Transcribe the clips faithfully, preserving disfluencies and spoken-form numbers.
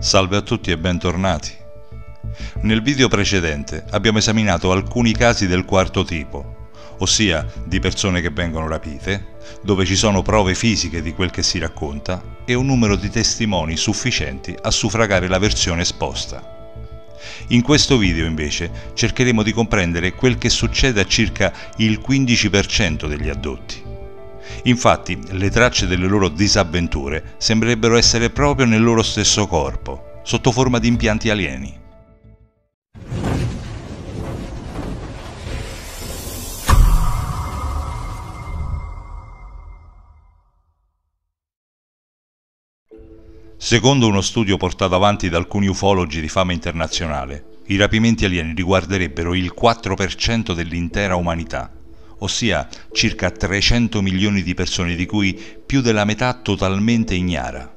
Salve a tutti e bentornati. Nel video precedente abbiamo esaminato alcuni casi del quarto tipo, ossia di persone che vengono rapite, dove ci sono prove fisiche di quel che si racconta e un numero di testimoni sufficienti a suffragare la versione esposta. In questo video invece cercheremo di comprendere quel che succede a circa il quindici per cento degli addotti. Infatti, le tracce delle loro disavventure sembrerebbero essere proprio nel loro stesso corpo, sotto forma di impianti alieni. Secondo uno studio portato avanti da alcuni ufologi di fama internazionale, i rapimenti alieni riguarderebbero il quattro per cento dell'intera umanità, ossia circa trecento milioni di persone, di cui più della metà totalmente ignara.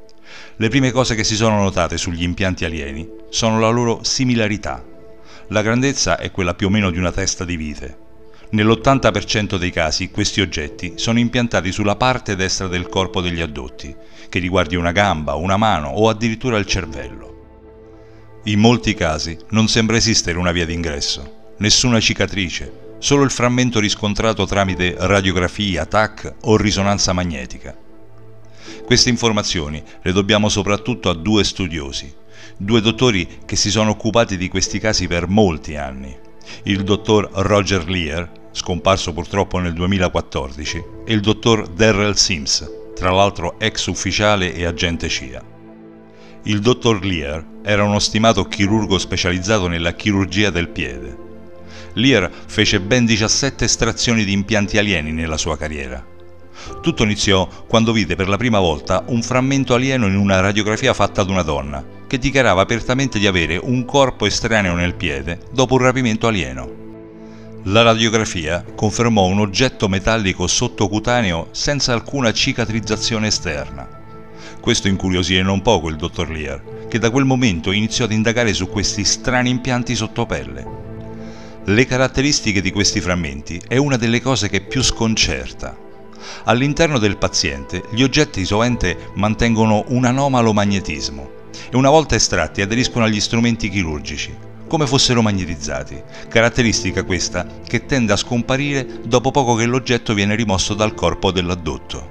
Le prime cose che si sono notate sugli impianti alieni sono la loro similarità. La grandezza è quella più o meno di una testa di vite. Nell'ottanta per cento dei casi questi oggetti sono impiantati sulla parte destra del corpo degli addotti, che riguardi una gamba, una mano o addirittura il cervello. In molti casi non sembra esistere una via d'ingresso, nessuna cicatrice, solo il frammento riscontrato tramite radiografia, T A C o risonanza magnetica. Queste informazioni le dobbiamo soprattutto a due studiosi, due dottori che si sono occupati di questi casi per molti anni, il dottor Roger Leir, scomparso purtroppo nel duemilaquattordici, e il dottor Darrell Sims, tra l'altro ex ufficiale e agente C I A. Il dottor Leir era uno stimato chirurgo specializzato nella chirurgia del piede. Leir fece ben diciassette estrazioni di impianti alieni nella sua carriera. Tutto iniziò quando vide per la prima volta un frammento alieno in una radiografia fatta ad una donna, che dichiarava apertamente di avere un corpo estraneo nel piede dopo un rapimento alieno. La radiografia confermò un oggetto metallico sottocutaneo senza alcuna cicatrizzazione esterna. Questo incuriosì non poco il dottor Leir, che da quel momento iniziò ad indagare su questi strani impianti sottopelle. Le caratteristiche di questi frammenti è una delle cose che più sconcerta. All'interno del paziente gli oggetti sovente mantengono un anomalo magnetismo e una volta estratti aderiscono agli strumenti chirurgici, come fossero magnetizzati, caratteristica questa che tende a scomparire dopo poco che l'oggetto viene rimosso dal corpo dell'addotto.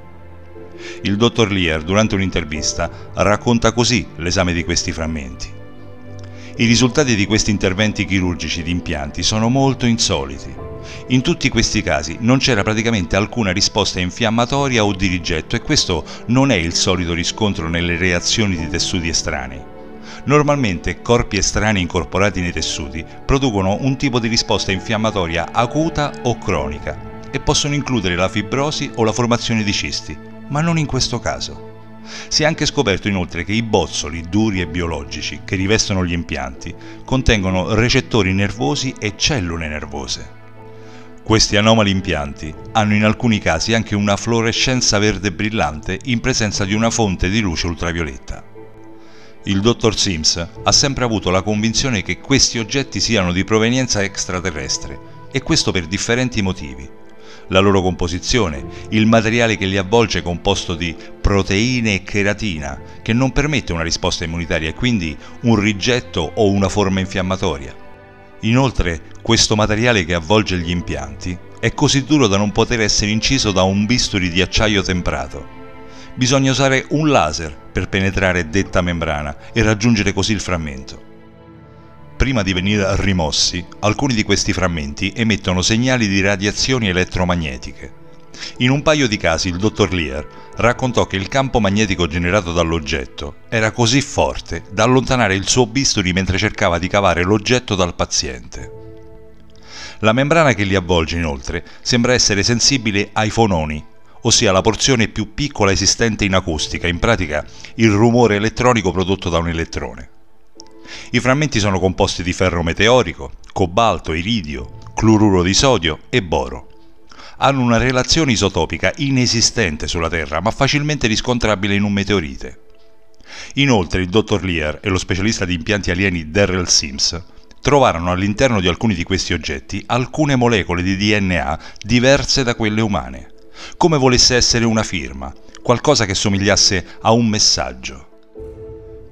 Il dottor Leir, durante un'intervista, racconta così l'esame di questi frammenti. I risultati di questi interventi chirurgici di impianti sono molto insoliti. In tutti questi casi non c'era praticamente alcuna risposta infiammatoria o di rigetto, e questo non è il solito riscontro nelle reazioni di tessuti estranei. Normalmente corpi estranei incorporati nei tessuti producono un tipo di risposta infiammatoria acuta o cronica e possono includere la fibrosi o la formazione di cisti, ma non in questo caso. Si è anche scoperto inoltre che i bozzoli duri e biologici che rivestono gli impianti contengono recettori nervosi e cellule nervose. Questi anomali impianti hanno in alcuni casi anche una fluorescenza verde brillante in presenza di una fonte di luce ultravioletta. Il dottor Sims ha sempre avuto la convinzione che questi oggetti siano di provenienza extraterrestre, e questo per differenti motivi. La loro composizione, il materiale che li avvolge composto di proteine e cheratina, che non permette una risposta immunitaria e quindi un rigetto o una forma infiammatoria. Inoltre, questo materiale che avvolge gli impianti è così duro da non poter essere inciso da un bisturi di acciaio temprato. Bisogna usare un laser per penetrare detta membrana e raggiungere così il frammento. Prima di venire rimossi, alcuni di questi frammenti emettono segnali di radiazioni elettromagnetiche. In un paio di casi il dottor Leir raccontò che il campo magnetico generato dall'oggetto era così forte da allontanare il suo bisturi mentre cercava di cavare l'oggetto dal paziente. La membrana che li avvolge inoltre sembra essere sensibile ai fononi, ossia la porzione più piccola esistente in acustica, in pratica il rumore elettronico prodotto da un elettrone. I frammenti sono composti di ferro meteorico, cobalto, iridio, cloruro di sodio e boro. Hanno una relazione isotopica inesistente sulla Terra, ma facilmente riscontrabile in un meteorite. Inoltre il dottor Leir e lo specialista di impianti alieni Darrell Sims trovarono all'interno di alcuni di questi oggetti alcune molecole di D N A diverse da quelle umane, come volesse essere una firma, qualcosa che somigliasse a un messaggio.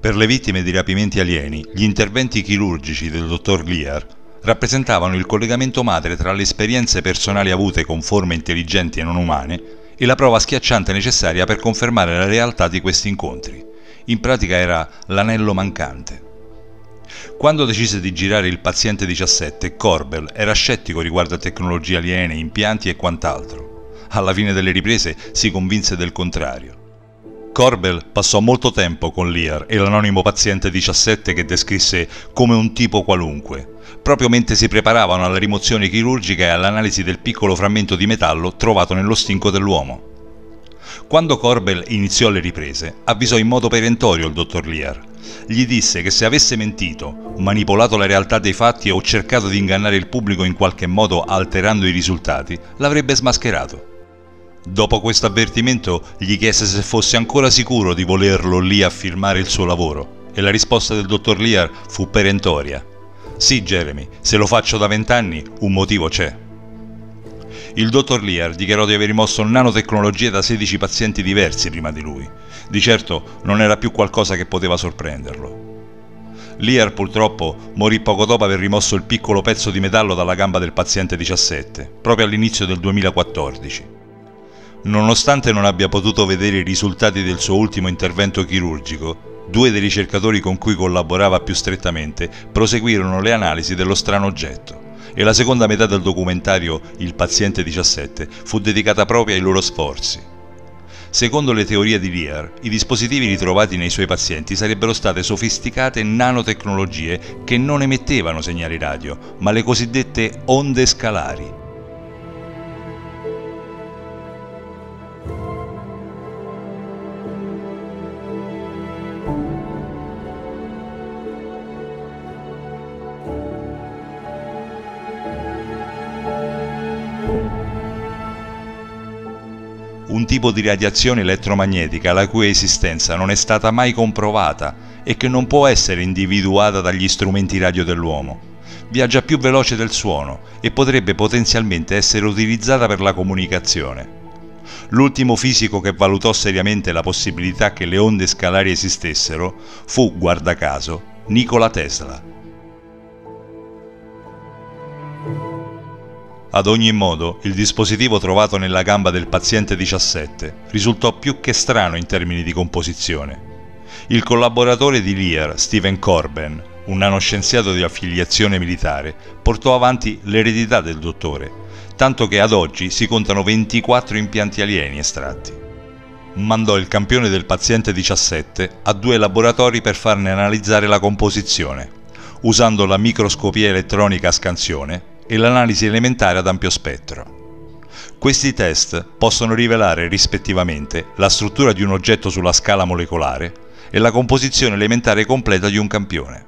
Per le vittime di rapimenti alieni, gli interventi chirurgici del dottor Lear rappresentavano il collegamento madre tra le esperienze personali avute con forme intelligenti e non umane e la prova schiacciante necessaria per confermare la realtà di questi incontri. In pratica era l'anello mancante. Quando decise di girare Il paziente diciassette, Corbell era scettico riguardo a tecnologie aliene, impianti e quant'altro. Alla fine delle riprese si convinse del contrario. Corbell passò molto tempo con Lear e l'anonimo paziente diciassette che descrisse come un tipo qualunque, proprio mentre si preparavano alla rimozione chirurgica e all'analisi del piccolo frammento di metallo trovato nello stinco dell'uomo. Quando Corbell iniziò le riprese, avvisò in modo perentorio il dottor Lear. Gli disse che se avesse mentito, manipolato la realtà dei fatti o cercato di ingannare il pubblico in qualche modo alterando i risultati, l'avrebbe smascherato. Dopo questo avvertimento gli chiese se fosse ancora sicuro di volerlo lì a firmare il suo lavoro e la risposta del dottor Lear fu perentoria. Sì, Jeremy, se lo faccio da vent'anni un motivo c'è. Il dottor Lear dichiarò di aver rimosso nanotecnologie da sedici pazienti diversi prima di lui. Di certo non era più qualcosa che poteva sorprenderlo. Lear purtroppo morì poco dopo aver rimosso il piccolo pezzo di metallo dalla gamba del paziente diciassette, proprio all'inizio del duemilaquattordici. Nonostante non abbia potuto vedere i risultati del suo ultimo intervento chirurgico, due dei ricercatori con cui collaborava più strettamente proseguirono le analisi dello strano oggetto e la seconda metà del documentario Il paziente diciassette fu dedicata proprio ai loro sforzi. Secondo le teorie di Lear, i dispositivi ritrovati nei suoi pazienti sarebbero state sofisticate nanotecnologie che non emettevano segnali radio, ma le cosiddette onde scalari. Un tipo di radiazione elettromagnetica la cui esistenza non è stata mai comprovata e che non può essere individuata dagli strumenti radio dell'uomo. Viaggia più veloce del suono e potrebbe potenzialmente essere utilizzata per la comunicazione. L'ultimo fisico che valutò seriamente la possibilità che le onde scalari esistessero fu, guarda caso, Nikola Tesla. Ad ogni modo, il dispositivo trovato nella gamba del paziente diciassette risultò più che strano in termini di composizione. Il collaboratore di Lear, Stephen Corben, un nanoscienziato di affiliazione militare, portò avanti l'eredità del dottore, tanto che ad oggi si contano ventiquattro impianti alieni estratti. Mandò il campione del paziente diciassette a due laboratori per farne analizzare la composizione, usando la microscopia elettronica a scansione e l'analisi elementare ad ampio spettro. Questi test possono rivelare rispettivamente la struttura di un oggetto sulla scala molecolare e la composizione elementare completa di un campione.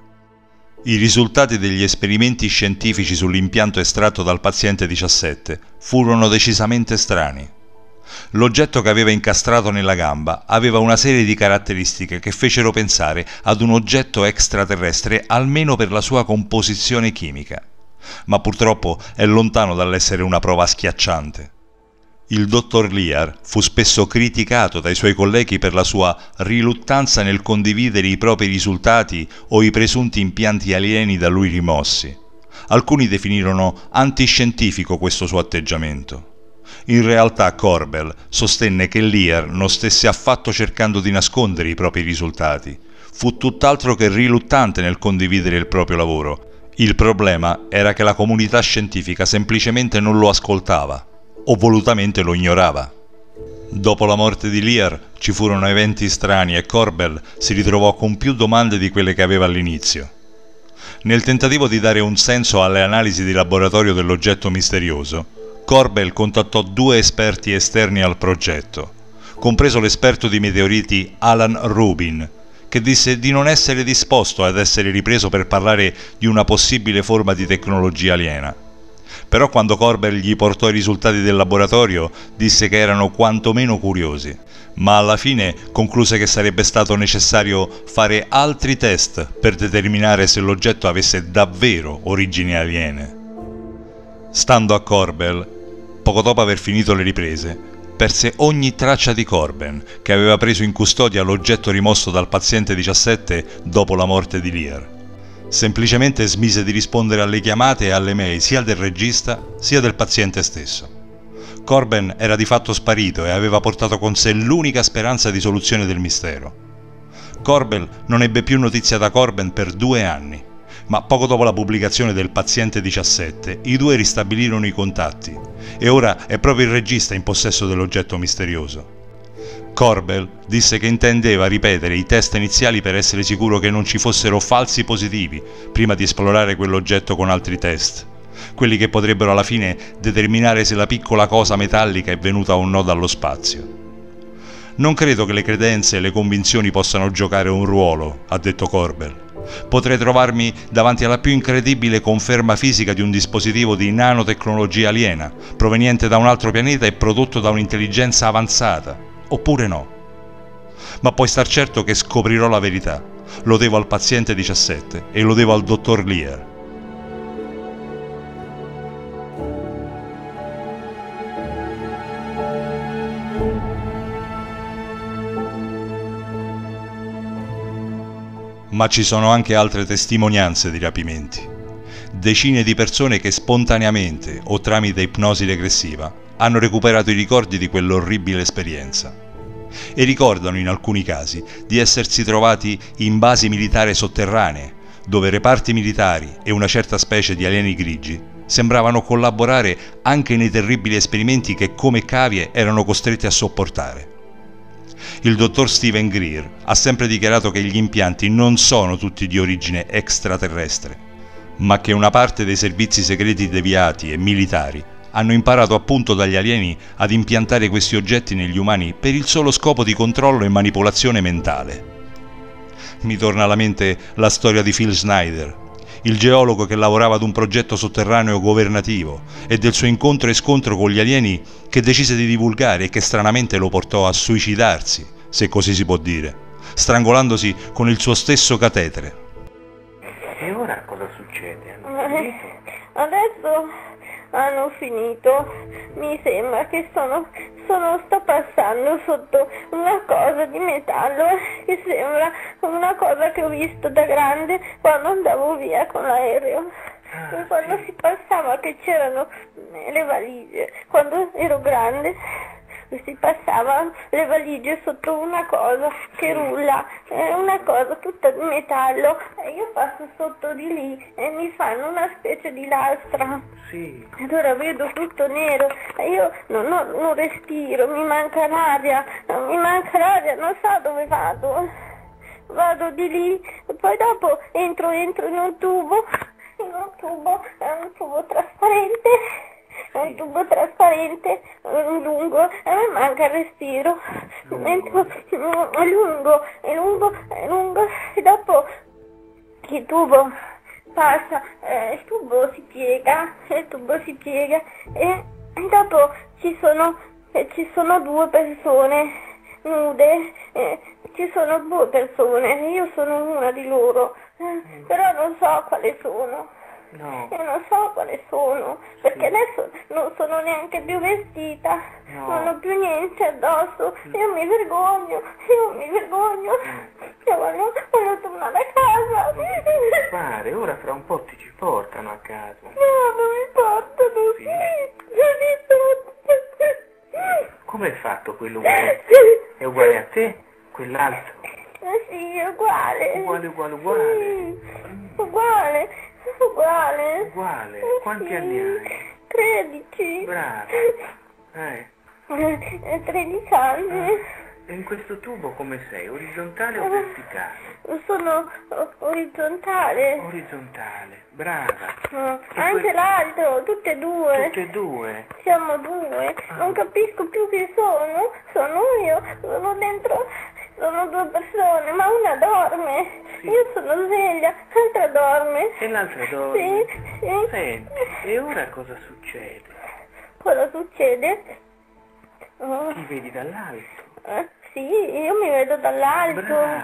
I risultati degli esperimenti scientifici sull'impianto estratto dal paziente diciassette furono decisamente strani. L'oggetto che aveva incastrato nella gamba aveva una serie di caratteristiche che fecero pensare ad un oggetto extraterrestre almeno per la sua composizione chimica. Ma purtroppo è lontano dall'essere una prova schiacciante. Il dottor Lear fu spesso criticato dai suoi colleghi per la sua riluttanza nel condividere i propri risultati o i presunti impianti alieni da lui rimossi. Alcuni definirono antiscientifico questo suo atteggiamento. In realtà Corbell sostenne che Lear non stesse affatto cercando di nascondere i propri risultati. Fu tutt'altro che riluttante nel condividere il proprio lavoro. Il problema era che la comunità scientifica semplicemente non lo ascoltava, o volutamente lo ignorava. Dopo la morte di Lear ci furono eventi strani e Corbell si ritrovò con più domande di quelle che aveva all'inizio. Nel tentativo di dare un senso alle analisi di laboratorio dell'oggetto misterioso, Corbell contattò due esperti esterni al progetto, compreso l'esperto di meteoriti Alan Rubin, che disse di non essere disposto ad essere ripreso per parlare di una possibile forma di tecnologia aliena. Però quando Corbell gli portò i risultati del laboratorio, disse che erano quantomeno curiosi, ma alla fine concluse che sarebbe stato necessario fare altri test per determinare se l'oggetto avesse davvero origini aliene. Stando a Corbell, poco dopo aver finito le riprese, perse ogni traccia di Corben, che aveva preso in custodia l'oggetto rimosso dal paziente diciassette dopo la morte di Lear. Semplicemente smise di rispondere alle chiamate e alle mail sia del regista sia del paziente stesso. Corben era di fatto sparito e aveva portato con sé l'unica speranza di soluzione del mistero. Corbel non ebbe più notizia da Corben per due anni, ma poco dopo la pubblicazione del Paziente diciassette i due ristabilirono i contatti e ora è proprio il regista in possesso dell'oggetto misterioso. Corbel disse che intendeva ripetere i test iniziali per essere sicuro che non ci fossero falsi positivi prima di esplorare quell'oggetto con altri test, quelli che potrebbero alla fine determinare se la piccola cosa metallica è venuta o no dallo spazio. Non credo che le credenze e le convinzioni possano giocare un ruolo, ha detto Corbel. Potrei trovarmi davanti alla più incredibile conferma fisica di un dispositivo di nanotecnologia aliena, proveniente da un altro pianeta e prodotto da un'intelligenza avanzata, oppure no. Ma puoi star certo che scoprirò la verità. Lo devo al paziente diciassette e lo devo al dottor Lear. Ma ci sono anche altre testimonianze di rapimenti. Decine di persone che spontaneamente o tramite ipnosi regressiva hanno recuperato i ricordi di quell'orribile esperienza e ricordano in alcuni casi di essersi trovati in basi militari sotterranee, dove reparti militari e una certa specie di alieni grigi sembravano collaborare anche nei terribili esperimenti che come cavie erano costretti a sopportare. Il dottor Steven Greer ha sempre dichiarato che gli impianti non sono tutti di origine extraterrestre, ma che una parte dei servizi segreti deviati e militari hanno imparato appunto dagli alieni ad impiantare questi oggetti negli umani per il solo scopo di controllo e manipolazione mentale. Mi torna alla mente la storia di Phil Schneider, il geologo che lavorava ad un progetto sotterraneo governativo, e del suo incontro e scontro con gli alieni che decise di divulgare e che stranamente lo portò a suicidarsi, se così si può dire, strangolandosi con il suo stesso catetere. E ora cosa succede? Eh, adesso hanno finito. Mi sembra che sono, sono sto passando sotto una cosa di metallo che sembra una cosa che ho visto da grande quando andavo via con l'aereo. Ah, E quando sì. si passava che c'erano le valigie, quando ero grande si passava le valigie sotto una cosa che rulla, è una cosa tutta di metallo e io passo sotto di lì e mi fanno una specie di lastra. Sì. Ed ora vedo tutto nero e io non, ho, non respiro, mi manca l'aria, mi manca l'aria, non so dove vado. Vado di lì e poi dopo entro, entro in un tubo, in un tubo, è un tubo trasparente, è un tubo trasparente, lungo, e mi manca il respiro. Entro, è lungo, è lungo, è lungo, e dopo il tubo passa, eh, il tubo si piega, il tubo si piega e, e dopo ci sono, eh, ci sono due persone nude, eh, ci sono due persone, io sono una di loro, eh, però non so quale sono. No. Io non so quale sono, perché adesso non sono neanche più vestita, No. non ho più niente addosso, io mi vergogno, io mi vergogno, io voglio, voglio tornare a casa. Pare, ora fra un po' ti ci portano a casa. No, non mi portano, Sì. sì, Come è fatto quello uguale? È uguale a te? Quell'altro? sì, è uguale. Uguale, uguale, uguale. Sì, uguale, uguale. Uguale. Eh, Quanti sì. anni hai? Tredici. Brava. Eh. Eh, tredici anni. E in questo tubo come sei? Orizzontale o verticale? Sono o- orizzontale. Orizzontale. Brava. No, E anche que- l'altro, tutte e due. Tutte e due. Siamo due. Non capisco più chi sono. Sono io. Sono dentro. Sono due persone, ma una dorme. Sì. Io sono sveglia, l'altra dorme. E l'altra dorme? Sì, sì. Senti, e ora cosa succede? Cosa succede? Oh, Ti vedi dall'alto? eh, sì, io mi vedo dall'alto. Brava.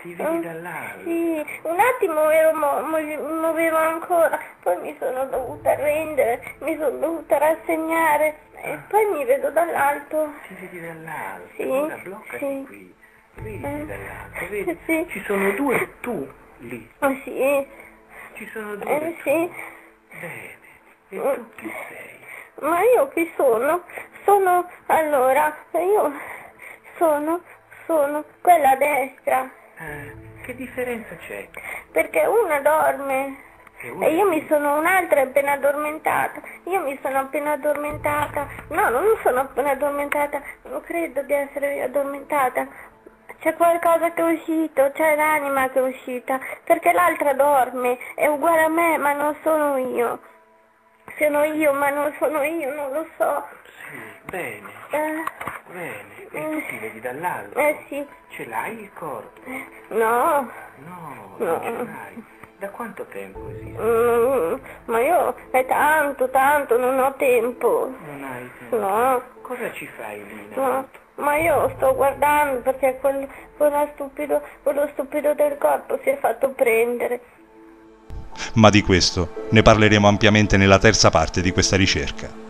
ti vedi dall'alto. Sì, un attimo ero mo- mo- muovevo ancora, poi mi sono dovuta arrendere, mi sono dovuta rassegnare e poi mi vedo dall'alto. Ti vedi dall'alto. Sì, Ora bloccati sì. qui. Vedi Eh, dall'alto, vedi? sì. Ci sono due tu lì. Oh, sì, Ci sono due eh, tu. sì. Bene. E tu chi sei? Ma io chi sono? Sono, allora, io sono, sono quella a destra, Eh, che differenza c'è? perché una dorme E una e io è mi qui. sono un'altra appena addormentata, io mi sono appena addormentata, no, non sono appena addormentata, non credo di essere addormentata, c'è qualcosa che è uscito, c'è l'anima che è uscita, perché l'altra dorme, è uguale a me, ma non sono io, sono io, ma non sono io, non lo so. Sì, bene, Eh, bene. E tu ti vedi dall'alto? eh sì, Ce l'hai il corpo? no, No, No. non ce l'hai. Da quanto tempo esiste? mm, ma io è tanto, tanto, non ho tempo, Non hai tempo. no, Cosa ci fai lì in no, alto? ma io sto guardando perché quel, quello stupido, quello stupido del corpo si è fatto prendere. Ma di questo ne parleremo ampiamente nella terza parte di questa ricerca.